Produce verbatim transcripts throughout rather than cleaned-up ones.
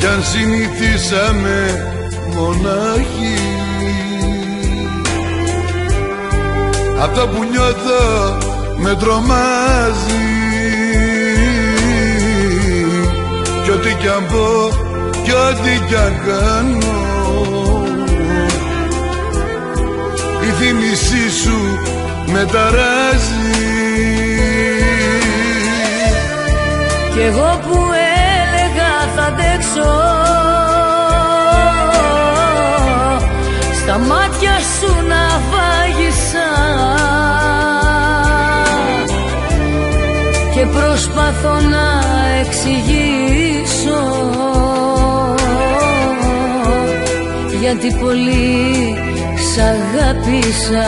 κι αν συνηθίσαμε μονάχοι. Αυτό που νιώθω με τρομάζει κι ό,τι κι αν πω κι ό,τι κι αν κάνω, η θύμησή σου με ταράζει. Κι εγώ που έλεγα θα αντέξω, στα μάτια σου να βάγισα και προσπαθώ να εξηγήσω γιατί πολύ σ' αγάπησα.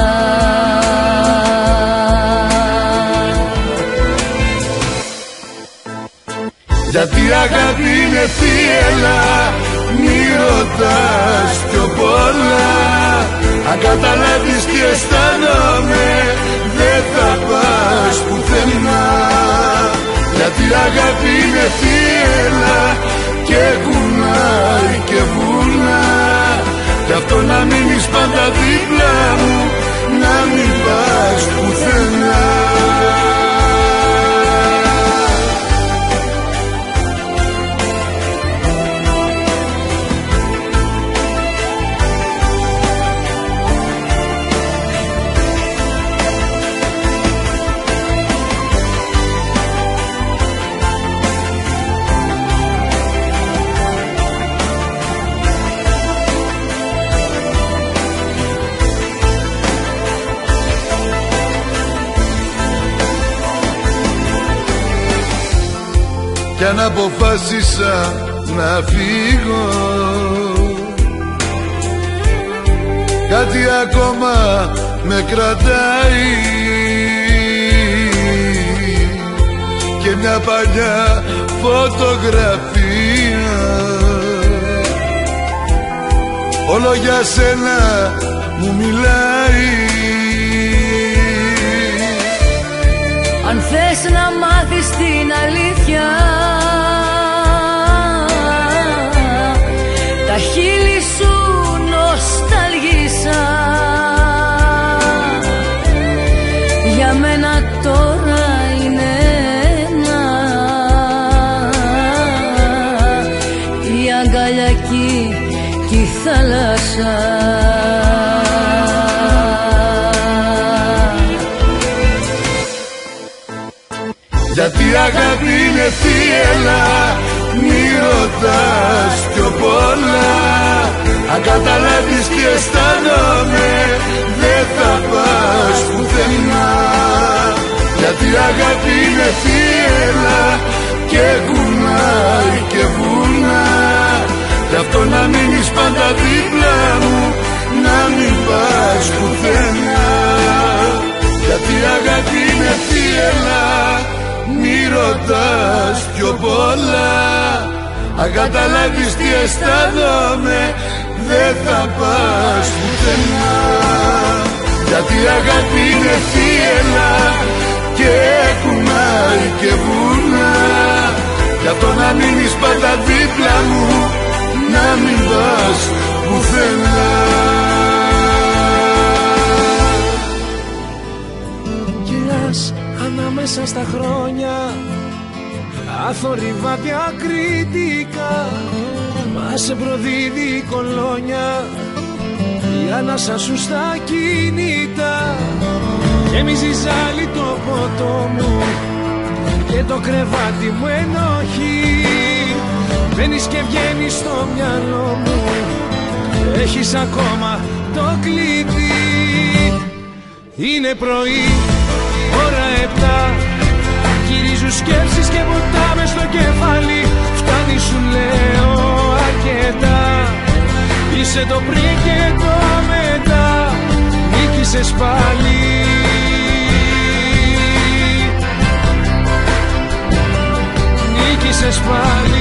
Γιατί αγάπη είναι θύελα, μη ρωτάς πιο πολλά. Αν καταλάβεις τι αισθάνομαι, δεν θα πας πουθενά. Γιατί αγάπη είναι θύελα και κουνάει και βουνά. Γι' αυτό να μείνεις πάντα δίπλα μου, να μην πας πουθενά. Κι αν αποφάσισα να φύγω, κάτι ακόμα με κρατάει και μια παλιά φωτογραφία. Όλο για σένα μου μιλάει. Αν θες να μάθεις την αλήθεια, τα χείλη σου νοσταλγίσα. Για μένα τώρα είναι ένα, η αγκαλιά κι η θάλασσα. Γιατί αγάπη είναι θύελα, μη ρωτάς πιο πολλά. Αν καταλάβεις τι αισθάνομαι, δεν θα πας πουθενά. Γιατί αγάπη είναι θύελα και κουνάει και βουνά. Γι' αυτό να μείνεις πάντα δίπλα μου, να μην πας πουθενά. Γιατί αγάπη είναι θύελα, μη ρωτάς πιο πολλά. Αν καταλάβεις τι αισθάνομαι, δεν θα πας πουθενά. Γιατί αγάπη είναι θύελα και κουνάει και βουνά. Γι' αυτό να μείνεις πάντα δίπλα μου, να μην πας πουθενά. Κοιτάς ανάμεσα στα χρόνια, αθόρυβα διακριτικά, μας σε προδίδει η κολόνια, η ανάσα σου στα κινητά. Γεμίζει ζάλι το ποτό μου και το κρεβάτι μου ενοχή. Μπαίνεις και βγαίνεις στο μυαλό μου, έχεις ακόμα το κλειδί. Είναι πρωί, ώρα επτά, γυρίζουν σκέψεις και ποτάμε στο κεφάλι. Φτάνει σου λέω αρκετά, είσαι το πριν και το μετά, νίκησες πάλι. Νίκησες πάλι.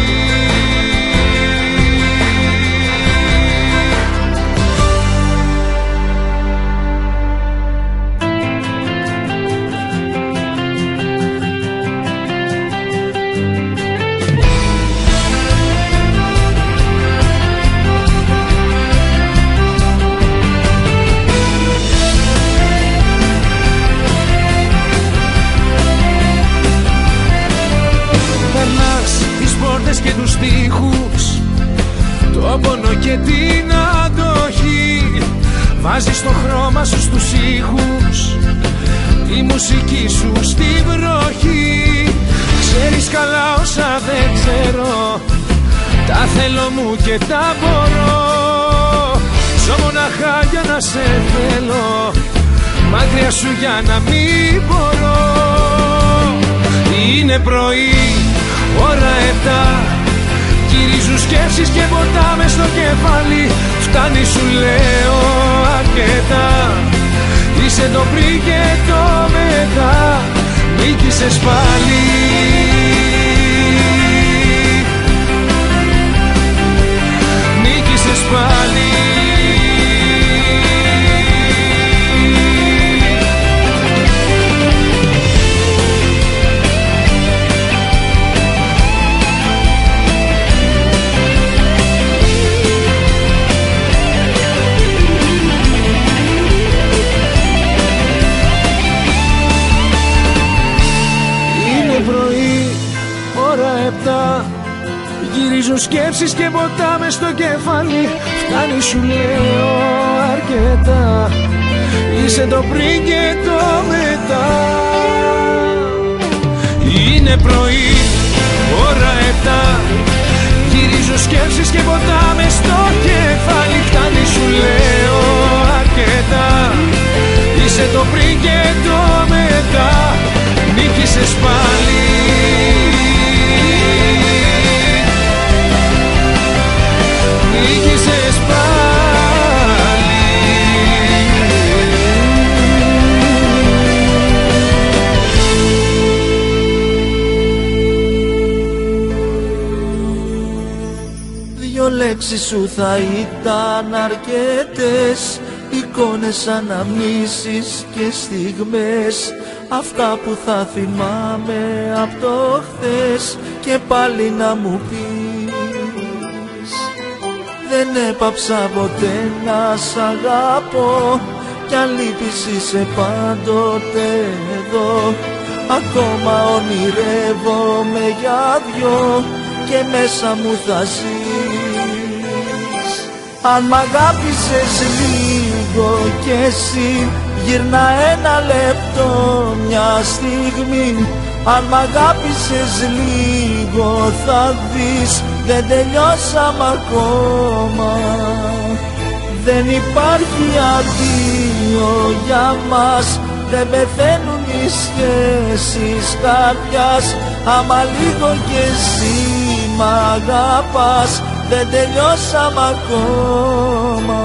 και τους στίχους, το πόνο και την αντοχή. Βάζεις το χρώμα σου στους ήχους, τη μουσική σου στη βροχή. Ξέρεις καλά όσα δεν ξέρω, τα θέλω μου και τα μπορώ. Ζω μοναχά για να σε θέλω, μακριά σου για να μην μπορώ. Είναι πρωί, ώρα επτά, γυρίζουν σκέψεις και ποτά μες στο κεφάλι. Φτάνει σου λέω αρκετά, είσαι το πριν και το μετά, νίκησες πάλι. Νίκησες πάλι. Γυρίζουν σκέψεις και ποτά μες στο κεφάλι. Φτάνει σου λέω αρκετά, είσαι το πριν και το μετά. Είναι πρωί, ώρα επτά, γυρίζουν σκέψεις και ποτά μες στο κεφάλι. Φτάνει σου λέω αρκετά, είσαι το πριν και το μετά, νίκησες πάλι. Νίκησες πάλι. Δυο λέξεις σου θα ήταν αρκετές, εικόνες, αναμνήσεις και στιγμές, αυτά που θα θυμάμαι απ' το χθες και πάλι να μου πεις. Δεν έπαψα ποτέ να σ' αγαπώ, κι αν λείπεις είσαι πάντοτε εδώ. Ακόμα ονειρεύομαι για δυο και μέσα μου θα ζεις. Αν μ' αγάπησες λίγο κι εσύ, γυρνά ένα λεπτό, μια στιγμή. Αν μ' αγάπησες λίγο θα δεις, δεν τελειώσαμε ακόμα. Δεν υπάρχει αντίο για μας, δεν πεθαίνουν οι σχέσεις καρδιάς. Άμα λίγο κι εσύ μ' αγαπάς, δεν τελειώσαμε ακόμα.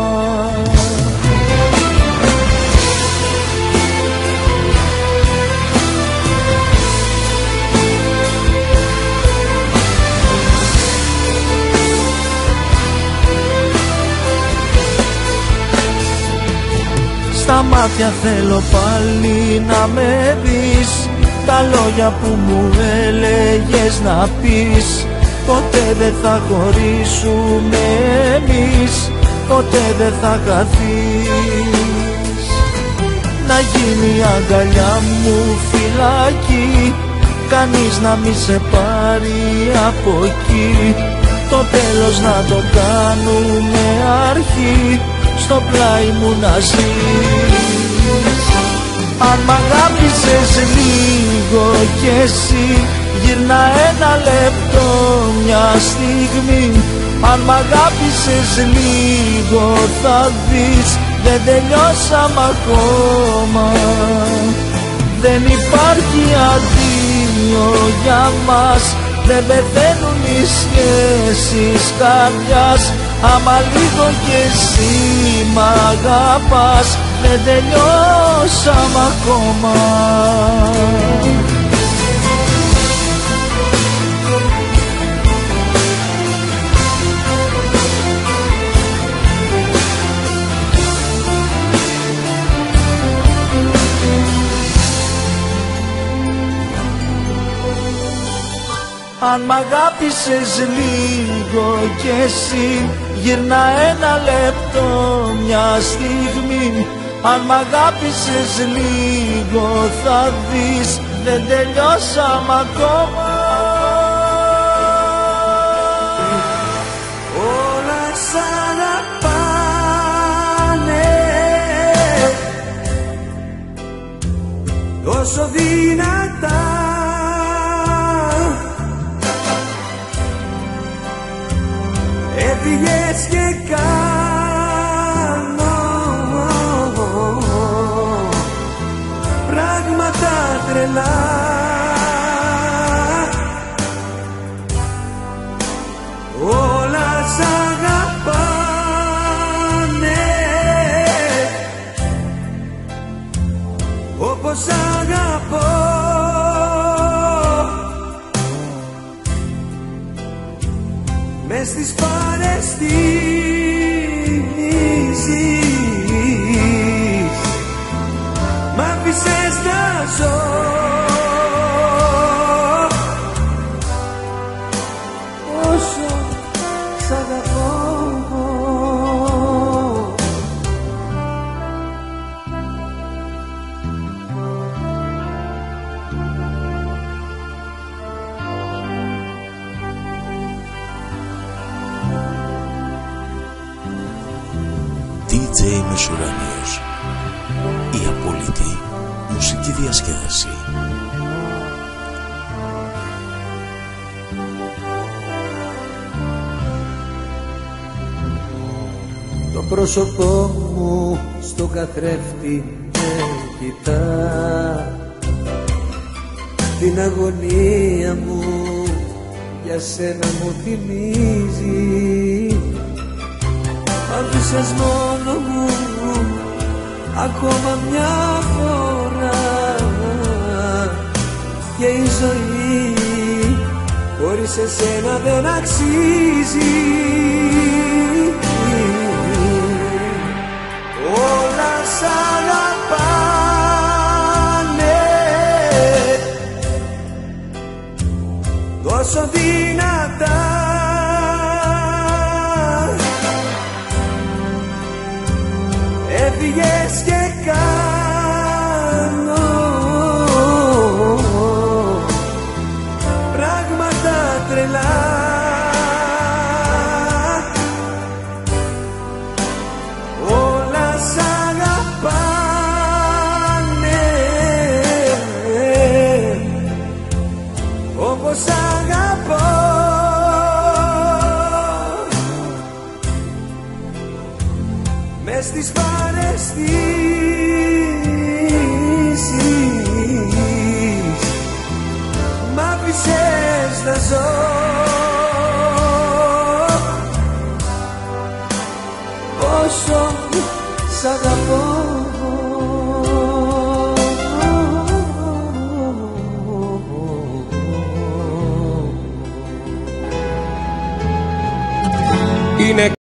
Στα μάτια θέλω πάλι να με δεις, τα λόγια που μου έλεγες να πεις. Ποτέ δεν θα χωρίσουμε εμείς, ποτέ δεν θα χαθείς. Να γίνει η αγκαλιά μου φυλακή, κανείς να μη σε πάρει από εκεί. Το τέλος να το κάνουμε αρχή, στο πλάι μου να ζεις. Αν μ' αγάπησες λίγο κι εσύ, γυρνά ένα λεπτό, μια στιγμή. Αν μ' αγάπησες λίγο θα δεις, δεν τελειώσαμε ακόμα. Δεν υπάρχει αντίο για μας, δεν πεθαίνουν οι σχέσεις καρδιάς. Άμα λίγο κι εσύ μ' αγαπάς, δεν τελειώσαμε ακόμα. Αν μ' αγάπησες λίγο κι εσύ, γυρνά ένα λεπτό, μια στιγμή. Αν μ' αγάπησες λίγο θα δεις, δεν τελειώσαμε ακόμα. τόσο δυνατά. Έφυγες και κάνω πράγματα τρελά. Όλα σ' αγαπάνε όπως αγαπώ. Μες στις παρεστήσεις μ' άφησες να ζω. Όσο σ' αγαπώ. ντι τζέι Μεσουράνιος, η απόλυτη μουσική διασκέδαση. Το πρόσωπό μου στο καθρέφτη με κοιτά, την αγωνία μου για σένα μου θυμίζει. Άφησες μόνο μου ακόμα μια φορά και η ζωή χωρίς εσένα δεν αξίζει. Όλα σ' αγαπάνε τόσο δυνατά. Έφυγες και κάνω πράγματα τρελά. Όλα σ' αγαπάνε όπως αγαπώ. Μες στις παρεστήσεις